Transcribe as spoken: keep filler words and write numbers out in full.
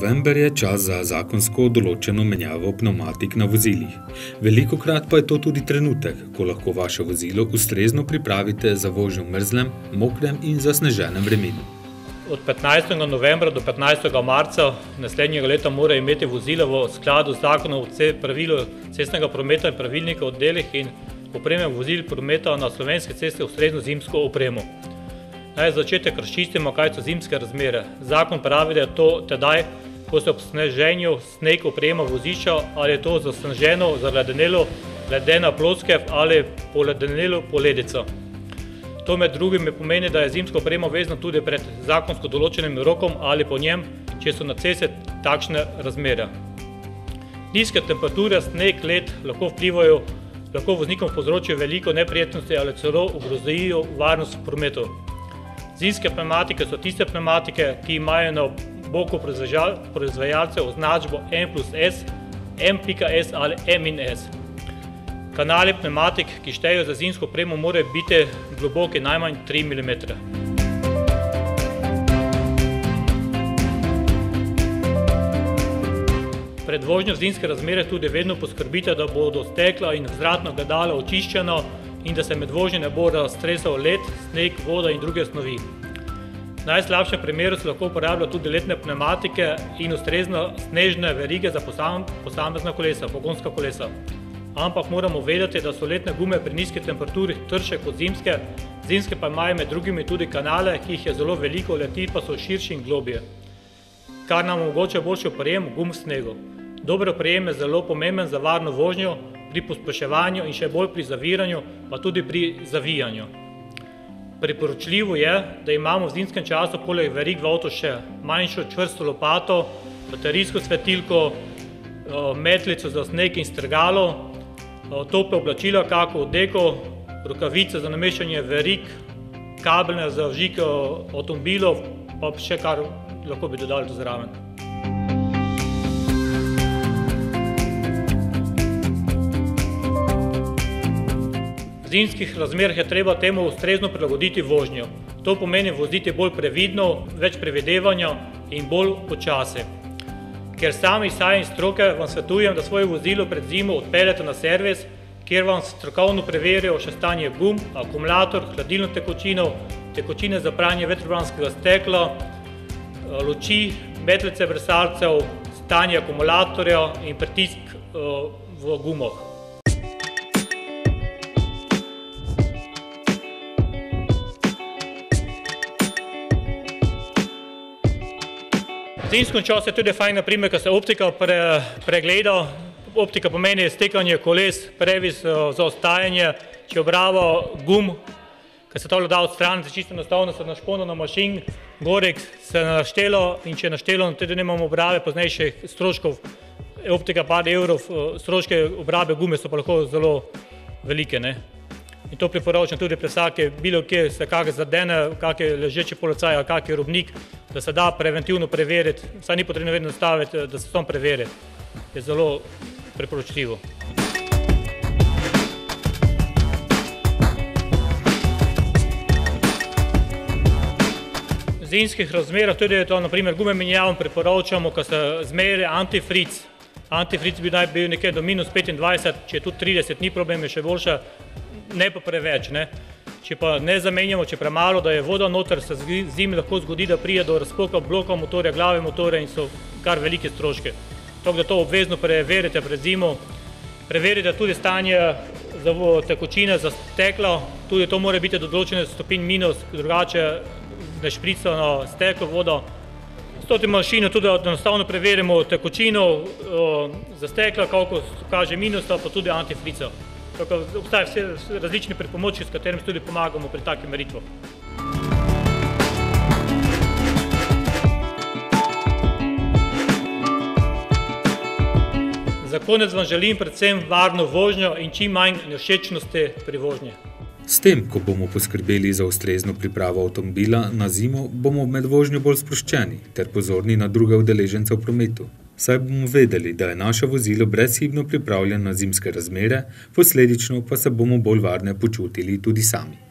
November je čas za zakonsko določeno menjavo pnevmatik na vozilih. Velikokrat pa je to tudi trenutek, ko lahko vaše vozilo ustrezno pripravite za vožnjo v mrzlem, mokrem in zasneženem vremenu. Od petnajstega novembra do petnajstega marca naslednjega leta mora imeti vozilo v skladu z zakonom o pravilu cestnega prometa in pravilnika o delih in opreme vozil prometa na slovenske ceste ustrezno zimsko opremo. Naj za začetek razčistimo, kaj so zimske razmere. Zakon pravi, da je to tedaj, ko se ob sneženju sneg oprema vozišča, ali je to zasneženo, zaledenelo, ledena ploskev ali poledenelo poledica. To med drugim pomeni, da je zimska oprema vezana tudi pred zakonsko določenim rokom ali po njem, če so na ceste takšne razmere. Nizke temperature, sneg, led lahko vplivajo, lahko voznikom povzročijo veliko neprijetnosti ali celo ogrozijo varnost v prometu. Zimske pnevmatike so tiste pnevmatike, ki imajo na boku proizvajalcev označbo M plus S, M pika S ali M in S. Kanali pnevmatik, ki štejejo za zimsko opremo, morajo biti globoki najmanj tri milimetre. Pred vožnjo v zimske razmere tudi vedno poskrbite, da bodo stekla in vzvratno ogledalo očiščeno in da se med vožnjo ne bo raztresal led, sneg, voda in druge snovi. V najslabšem primeru se lahko uporabljajo tudi ledne pnevmatike in ustrezno snežne verige za posamezna kolesa, pogonska kolesa. Ampak moramo vedeti, da so ledne gume pri nizki temperaturi trše kot zimske, zimske pa imajo med drugimi tudi kanale, ki jih je zelo veliko, leti pa so širši in globje, kar nam omogoča boljši oprijem gum v snegu. Dober oprijem je zelo pomemben za varno vožnjo, pri pospeševanju in še bolj pri zaviranju, pa tudi pri zavijanju. Priporočljivo je, da imamo v zimskem času poleg verig v avtu še manjšo čvrsto lopato, baterijsko svetilko, metlico za sneg in strgalo, tople oblačila, kako odeko, rokavice za nameščanje verig, kabelne za vžig avtomobilov, pa še kar lahko bi dodali to zraven. V zimskih razmerah je treba temu ustrezno prilagoditi vožnjo. To pomeni voziti bolj previdno, več previdevanja in bolj počasi. Ker sami izhaja iz stroke, vam svetujem, da svoje vozilo pred zimo odpeljete na servis, kjer vam strokovno preverijo še stanje gum, akumulator, hladilno tekočino, tekočine za pranje vetrobranskega stekla, luči, metlice brisalcev, stanje akumulatorja in pritisk v gumah. V zimskem času je tudi fajn, naprimer, ko se optika pregleda. Optika pomeni stekanje koles, previs za ostajanje, če obrava gum, ko se to da odstraniti, čisto enostavno se našpono na mašin, gorek se naštelo in če naštelo, tudi nemamo obrave poznejših stroškov, optika par evrov, stroške obrabe gume so pa lahko zelo velike. In to priporočam tudi pri vsake, bilo kje se kak zadene, kak je ležeči policaj ali kak je robnik, da se da preventivno preveriti, saj ni potrebno vedno staviti, da se tam preveri. Je zelo priporočljivo. V zimskih razmerah tudi to, naprimer, gume menjavam priporočamo, ko se zmeri antifric. Antifric bi naj bil nekje do minus petindvajset, če je tudi trideset, ni problem, je še boljše, ne pa preveč. Če pa ne zamenjamo, če premalo, da je voda noter, se zimi lahko zgodi, da prije do razpoka bloka motorja, glave motorja in so kar velike stroške. Tako da to obvezno preverite pred zimo. Preverite tudi stanje tekočine za steklo, tudi to mora biti do določene stopinj minus, drugače ne šprica na steklo voda. S to mašino tudi enostavno preverimo tekočino za stekla, koliko kaže minusa, pa tudi antifrica. Obstajajo vse različni pripomočki, s katerimi tudi pomagamo pri takih meritvah. Za konec vam želim predvsem varno vožnjo in čim manj nevšečnosti pri vožnji. S tem, ko bomo poskrbeli za ustrezno pripravo avtomobila na zimo, bomo med vožnjo bolj sproščeni ter pozorni na druge udeležence v prometu. Saj bomo vedeli, da je naše vozilo brezhibno pripravljeno na zimske razmere, posledično pa se bomo bolj varne počutili tudi sami.